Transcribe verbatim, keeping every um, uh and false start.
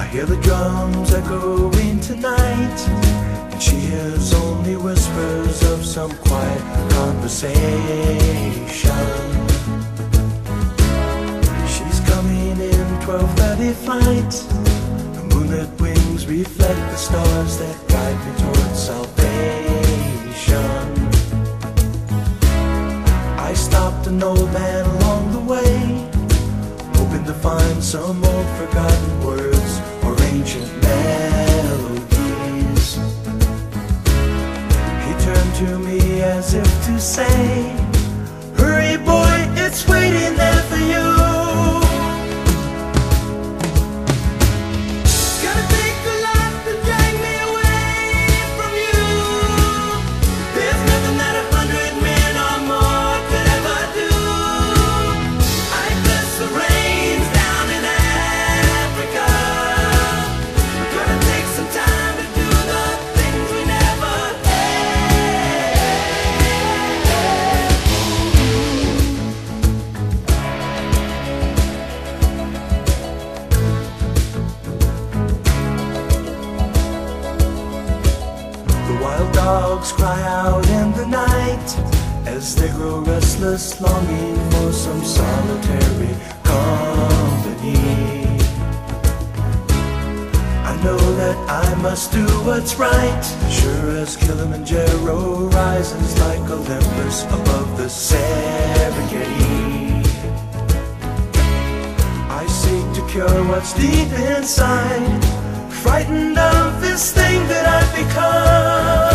hear the drums echoing tonight, and she hears only whispers of some quiet conversation. She's coming in twelve thirty flight. The moonlit wings reflect the stars that guide me towards salvation. I stopped an old man along the way, hoping to find some old forgotten words or ancient melodies. He turned to me as if to say, "Hurry boy, it's waiting there for you." Wild dogs cry out in the night as they grow restless, longing for some solitary company. I know that I must do what's right, sure as Kilimanjaro rises like Olympus above the Serengeti. I seek to cure what's deep inside, frightened of this thing that I've become.